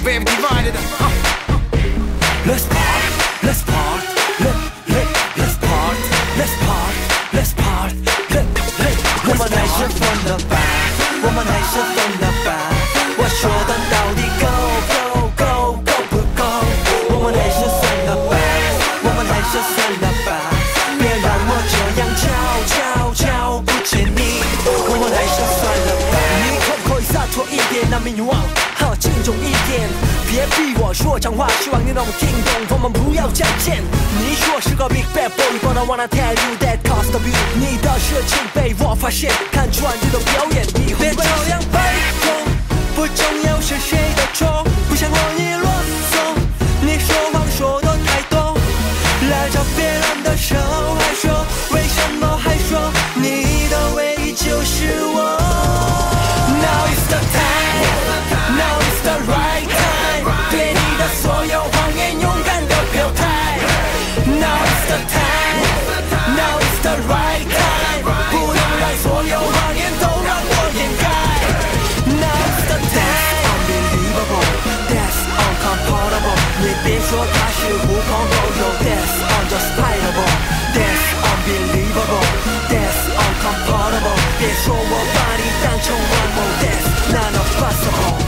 baby divided. Let's part, let's part, let's part, let's part, let's part,我们还是分了吧，我们还是分了吧。我说的到底够不够？我们还是算了吧，我们还是算了吧。别让我这样瞧不起你，我们还是算了吧。你可不可以洒脱一点，拿命往好敬重一点？别逼我说脏话，希望你能听懂，我们不要较劲。你说是个 big bad boy，but I wanna tell you that cost of you。你的事情被我发现，看穿你的表演，以后别这样被动，不重要是谁的错，不想和你啰嗦。你说谎说的太多，拉着别人的手还说，为什么还说你的唯一就是我 ？Now is the time, now is the right time， 对你的所有谎言勇敢的表态。Now is the time, now is the right time， 不能让所有谎言都让我掩盖。Now is the time, unbelievable, that's uncomfortable， 你别说它是狐朋狗友 ，that's unjustifiable， that's unbelievable， that's uncomfortable， 别说我把你当成玩偶 ，that's not possible。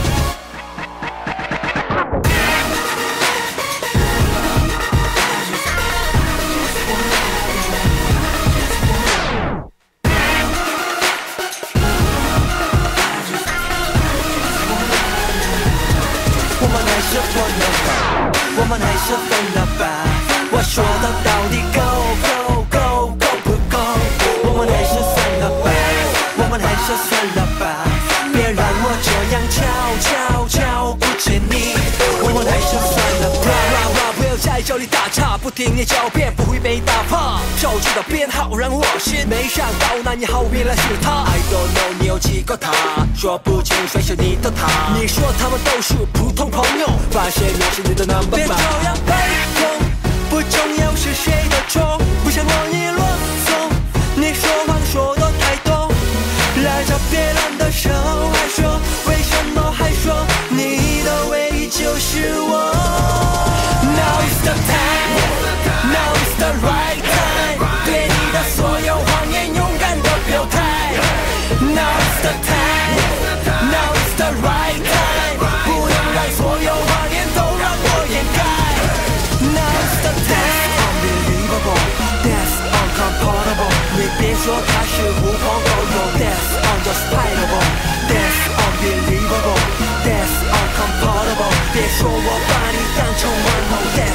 我们还是分了吧，我说的到底够不够？我们还是算了吧，我们还是算了吧，别让我这样瞧不起你，我们还是算了吧。不要在这里打岔，不听你狡辩不会被打趴。手机的编号让我心没想到，那你好原来是他。I don't know 你有几个他，说不清谁是你的他。你说他们都是普通朋友，发现我是你的 number 8。别这样被动，不重要是谁的错，不想和你啰嗦。你说谎说的太多，拉着别人的手还说，为什么还说你的唯一就是我 ？Now is the time, now is the right time， 对你的所有谎言勇敢的表态。Now is the time, now is the right time， 不能让所有谎言都让我掩盖。Now is the time, unbelievable, that's uncomfortable， 你别说它是狐朋狗友 ，that's unjustifiable， that's unbelievable， that's uncomfortable， 别说我把你当成玩偶 ，that's